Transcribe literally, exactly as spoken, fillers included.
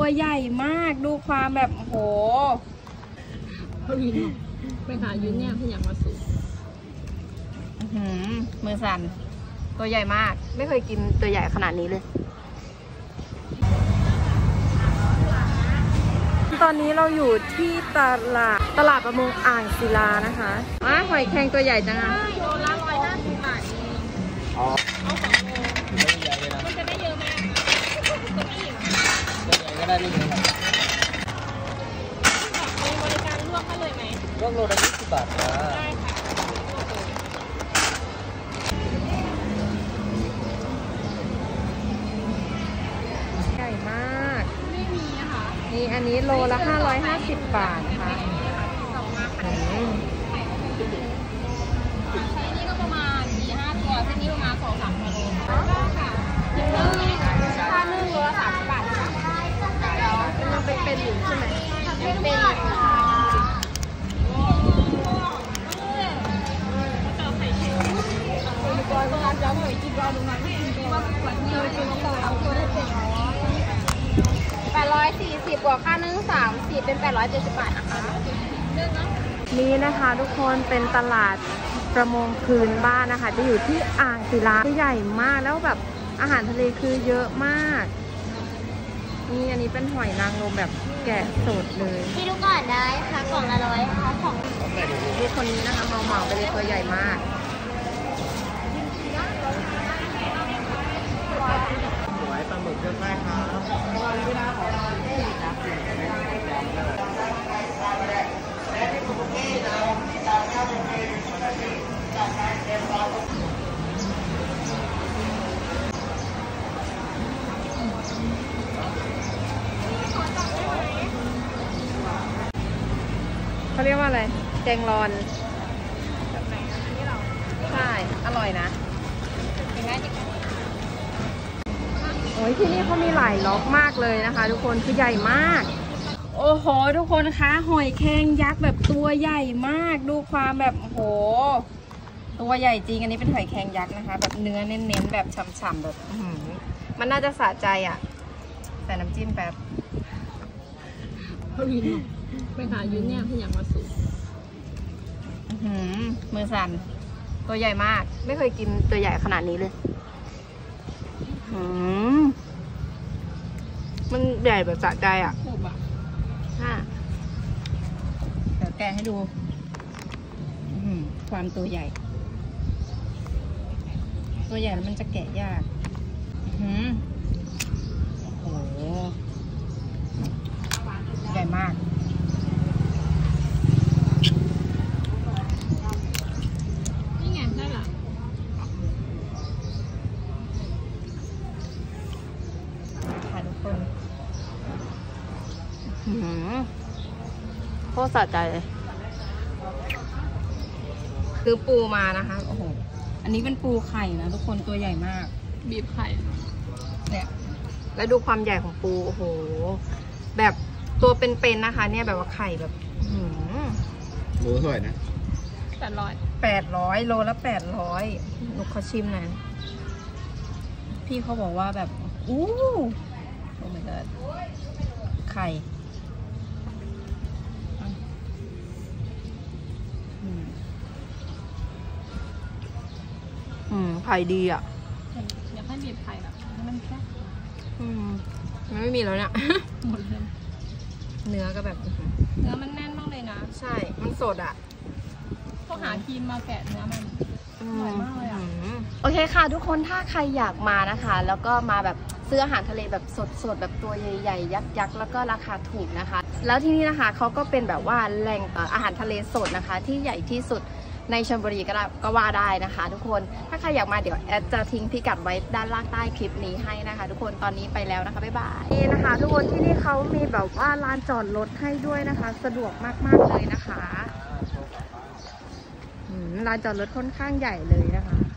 ตัวใหญ่มากดูความแบบโหเขายืนไปหายืนเนี่ยพี่ยังมาสูงมือสั่นตัวใหญ่มากไม่เคยกินตัวใหญ่ขนาดนี้เลยตอนนี้เราอยู่ที่ตลาดตลาดประมงอ่างศิลานะคะอ่ะหอยแครงตัวใหญ่จังอ่ะโลละร้อยห้าสิบบาทเองอ๋อเอาสองโลมันจะได้เยอะไหมจะไม่อิ่มตัวใหญ่ก็ได้ไม่เยอะมีบริการลวกให้เลยไหมลวกโลละยี่สิบบาทค่ะได้ค่ะใหญ่มากไม่มีนะคะนี่อันนี้โลละห้าร้อยห้าสิบบาทนะคะไซส์นี้ก็ประมาณสี่ห้าตัวไซส์นี้ประมาณสองสามกิโลค่ะค่านึ่งโลละสามสิบบาทค่ะมันเป็นเป็นอยู่ใช่ไหมเป็นเป็นแปดร้อยสี่สิบบวกค่านึ่งสามสิบเป็นแปดร้อยเจ็ดสิบบาทนะคะนี่นะคะทุกคนเป็นตลาดประมงพื้นบ้านนะคะจะอยู่ที่อ่างศิลาคือใหญ่มากแล้วแบบอาหารทะเลคือเยอะมากนี่อันนี้เป็นหอยนางรมแบบแกะสดเลยพี่ดูก่อนได้ค่ะกล่องละร้อยค่ะของดูคนนี้นะคะเมาเมาไปเลยตัวใหญ่มากสวยปลาหมึกเยอะมากครับเขาเรียกว่าอะไรแกงรอนใช่อร่อยนะโอ้ยที่นี่เขามีหลายล็อกมากเลยนะคะทุกคนคือใหญ่มากโอ้โหทุกคนคะหอยแครงยักษ์แบบตัวใหญ่มากดูความแบบโอ้โหตัวใหญ่จริงอันนี้เป็นหอยแครงยักษ์นะคะแบบเนื้อเน้นๆแบบฉ่ำๆแบบมันน่าจะสะใจอ่ะใส่น้ำจิ้มแป๊บเขายืนไปหายืนเนี่ยพี่ยังมาสูงมือสั่นตัวใหญ่มากไม่เคยกินตัวใหญ่ขนาดนี้เลยมันใหญ่แบบสะใจอ่ะค่ะเดี๋ยวแกะให้ดูความตัวใหญ่ตัวใหญ่แล้วมันจะแกะยากโอ้โหใหญ่มากนี่ไงได้ละค่ะทุกคนโคตรสะใจเลยคือปูมานะคะโอ้โหอันนี้เป็นปูไข่นะทุกคนตัวใหญ่มากบีบไข่เนี่ยแล้วดูความใหญ่ของปูโอ้โหแบบตัวเป็นๆนะคะเนี่ยแบบว่าไข่แบบโลเท่าไหร่นะแปดร้อยแปดร้อยโลละแปดร้อยลูกเขาชิมนะพี่เขาบอกว่าแบบอู้โอ้ my god ไข่อืมไข่ดีอ่ะอยากให้บีบไข่แบบมันแค่อืมมันไม่มีแล้วเนี่ยหมดเลยเนื้อก็แบบเนื้อมันแน่นมากเลยนะใช่มันสดอ่ะต้องหาครีมมาแกะเนื้อมันอร่อยมากเลยอ่ะโอเคค่ะทุกคนถ้าใครอยากมานะคะแล้วก็มาแบบซื้ออาหารทะเลแบบสดๆแบบตัวใหญ่ๆยักษ์ๆแล้วก็ราคาถูกนะคะแล้วที่นี่นะคะเขาก็เป็นแบบว่าแหล่งอาหารทะเลสดนะคะที่ใหญ่ที่สุดในชลบุรีก็ก็ว่าได้นะคะทุกคนถ้าใครอยากมาเดี๋ยวแอดจะทิ้งพิกัดไว้ด้านล่างใต้คลิปนี้ให้นะคะทุกคนตอนนี้ไปแล้วนะคะบ๊ายบายนี่นะคะทุกคนที่นี่เขามีแบบว่าลานจอดรถให้ด้วยนะคะสะดวกมากๆเลยนะคะลานจอดรถค่อนข้างใหญ่เลยนะคะ